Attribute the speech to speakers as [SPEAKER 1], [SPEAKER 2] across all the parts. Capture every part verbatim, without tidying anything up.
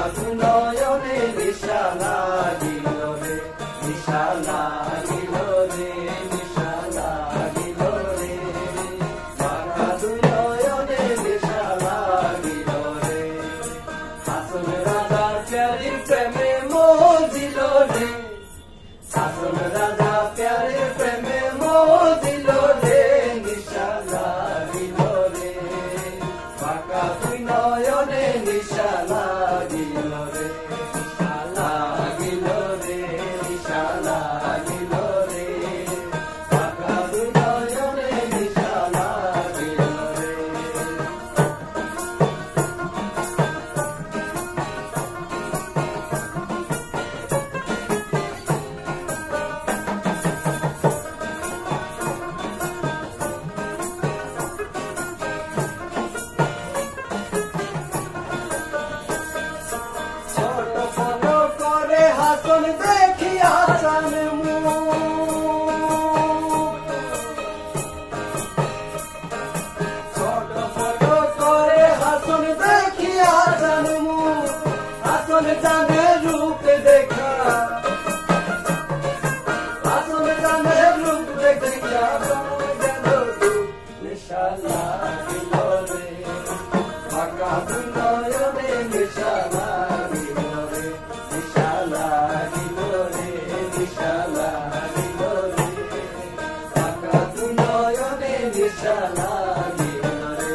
[SPEAKER 1] নয়নে নিশা লাগিল রে, নিশা লাগিল রে, নিশা লাগিল রে, বাঁকা দুই নয়নে নিশা লাগিল রে। শাসন রাজা প্যারি প্রেমে মজিল রে, শাসন রাজা প্যারে প্রেমে মজিল রে, নিশা লাগিল রে, বাঁকা দুই নয়নে নিশা লাগিল রে, নিশা লাগিল রে, নিশা লাগিল রে, বাঁকা দুই নয়নে নিশা লাগিল রে। ছোট ফটো করে হাসন দেখিয়া চান ছোট ফটো করে হাসন দেখিয়া চান হাসন জানে রূপ দেখা, হাসন জানে রূপ দেখিয়া গেল নিশা লাগিল রে, বাঁকা দুই নয়নে নিশা লাগিল রে, নিশা লাগিল রে, নিশা লাগিল রে, বাঁকা দুই নয়নে নিশা লাগিল রে।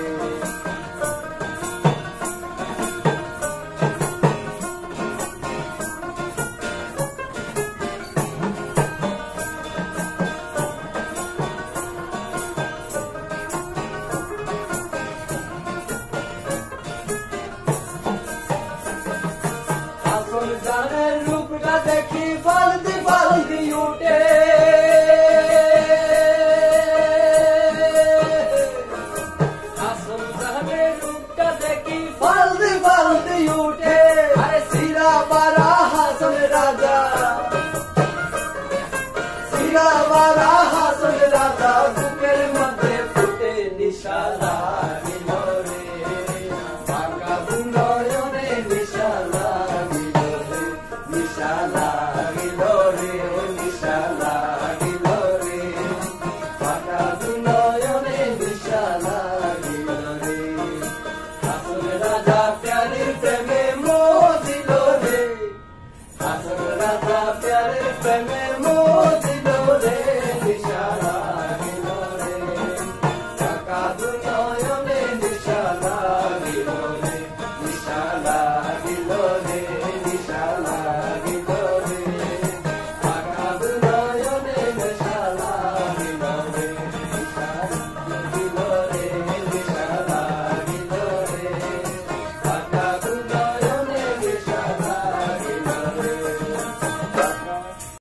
[SPEAKER 1] হাসন জানের রূপটা দেখি ফালদি ফালদি উঠে, হাসন জানের রূপটা দেখি ফালদি ফালদি উঠে, আরে সিরা বারা হাসন রাজা, সিরা বারা হাসন রাজা, বুকের মধ্যে ফুটে নিশা লাগিল রে, বাঁকা দুই নয়নে নিশা লাগিল রে, নিশা লাগিল রে, নিশা লাগিল রে, বাঁকা দুই নয়নে নিশা লাগিল রে। হাসন রাজা প্যারে প্রেমে মজিল রে, হাসন রাজা প্যারে প্রেমে